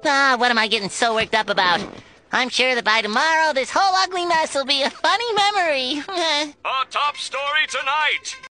What am I getting so worked up about? I'm sure that by tomorrow, this whole ugly mess will be a funny memory. Our top story tonight.